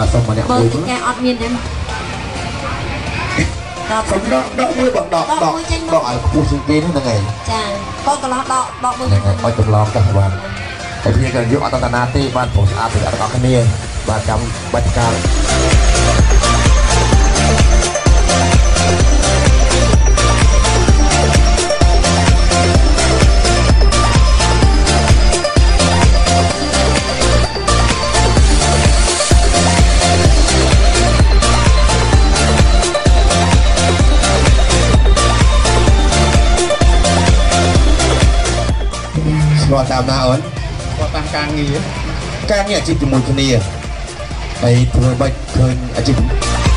xong mà nè mùi cái ọt miên đấy xong đó mùi bằng đọt ở khu sinh viên thế này chà có cái lót đọt mùi này ôi tụi lo các bạn tại vì cần giúp ở tận nát thì bạn phổ áp thì đã có cái này và trong bát cao gọi tạm nào ấn gọi tạm càng nghĩa chị từ một cái này ấy thôi bệnh thôi chị